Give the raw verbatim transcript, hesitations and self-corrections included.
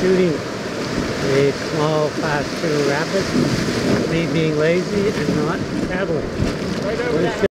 shooting a small class two rapid, me being lazy and not paddling. Right over that.